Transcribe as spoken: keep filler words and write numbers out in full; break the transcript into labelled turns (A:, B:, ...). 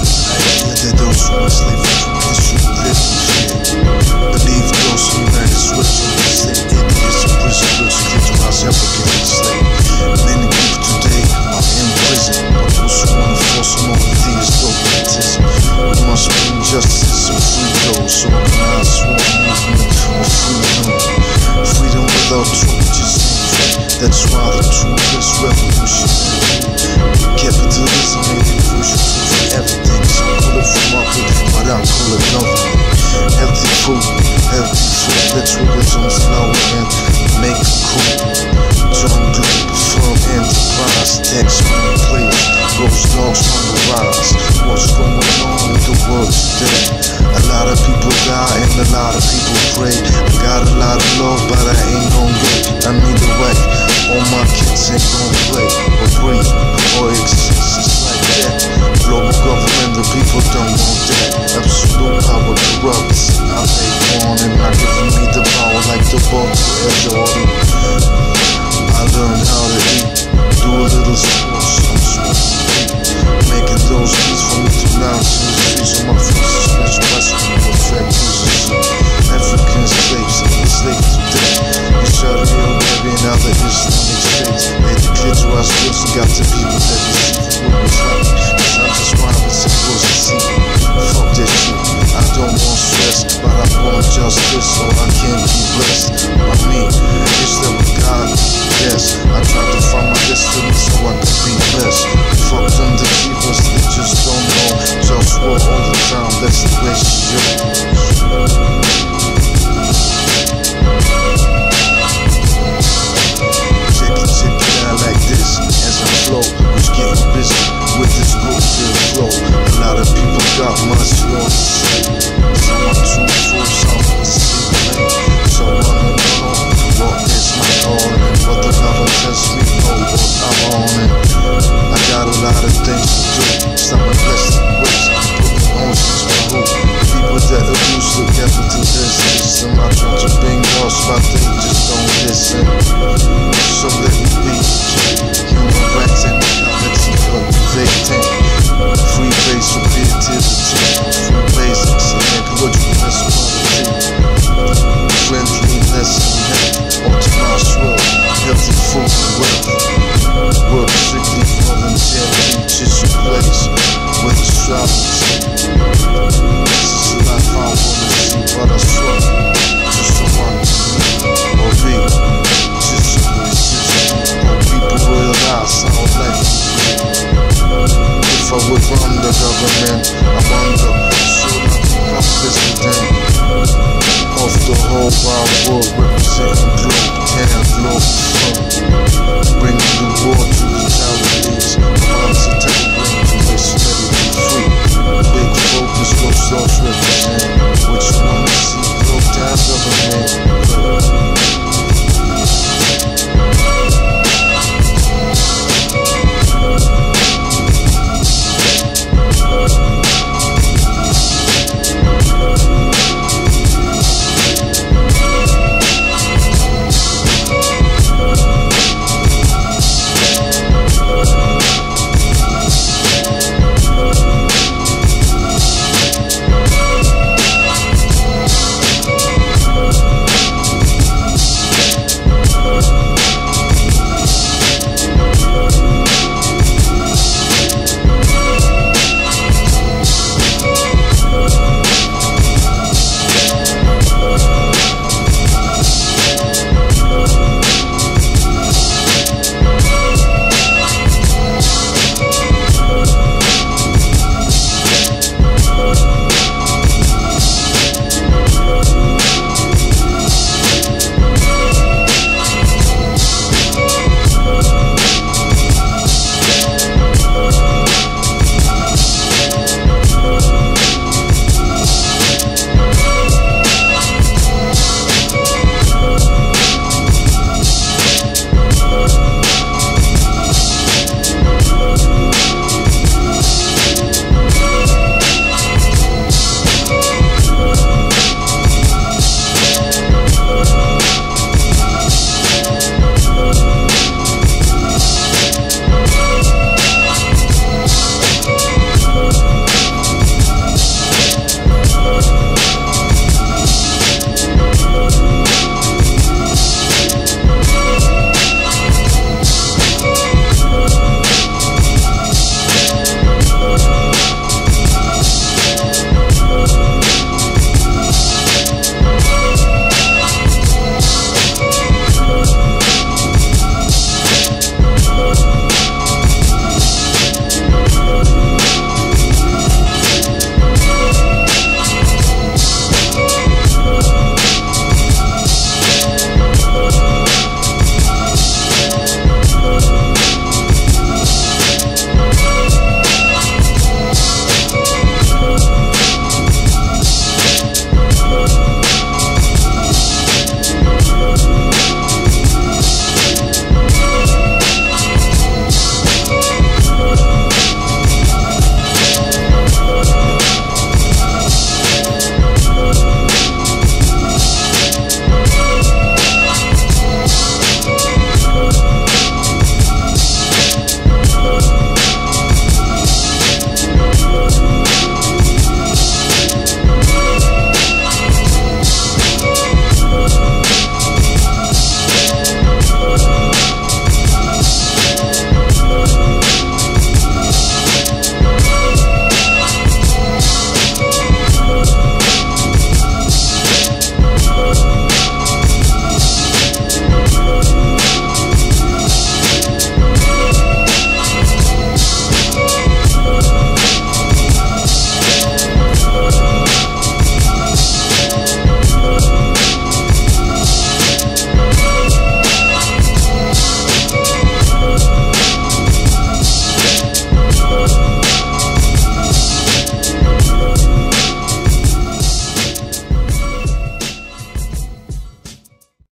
A: idea that those who enslave Africans should live in fear. Believe those who United States only say idiots in prison will legalize Africans enslaved. Many people today are in prison, but those who want to force them over these dogmatism. We must bring justice and free those organized sworn movement of freedom. Freedom without truth is free. That's why the truth is revolutionary. Capitalism made it crucial to free everything. Some call it free market, but I call it government. Healthy food, healthy food. Let's realize on flour and make it cool. Join Globalfirm enterprise. Tax money players, GhostDogz on the rise. What's going on in the world today? A lot of people die and a lot of people pray. I got a lot of love, but I ain't gon' get. I need a wife. All my kids ain't gon' play or breathe or exist. It's like that. Global government, the people don't want that. Absolute power corrupts. I take on and not giving me the power like the ball to edge order. I learned how to eat, do a little sports, some smoke, making those beats for me to lounge in the streets of my faces, rich western, perfect music. African slaves, enslaved today. In Saudi Arabia and other Islamic states, they declare to our skills and got the people that receive what we fight. Cause I'm just rhyming symbols and see. Fuck that shit, I don't want stress, but I want justice so I can be blessed. By me, is there a God? Yes, I try to find my destiny so I can be blessed. Fuck them deceivers, they just don't know. JustWar all the time, that's the way she Check it, check it out like this, as I flow, who's getting busy with this good flow. A lot of people got much more to say. Some are truthful, some are deceiving. So I don't know what is my calling, but the government tells me know what I'm on it. I got a lot of things to do. Stop my blessing ways, putting oceans my hope. People that abuse the capital system, I try to bring lost, but they just don't listen. So let me be human rights and equality cultivating. Free base for creativity, free basics and ecological responsibility. Friendliness and health, optimized world, healthy food and wealth. Work strictly voluntarily, just your place with astrology. This is the life I wanna see, but I struggle just so I can be or be. Just so we or people realize how life is. If I would run the government, I wonder, should I become president of the whole wide world, representing globe, can Globalfirm, bringing the war to the realities.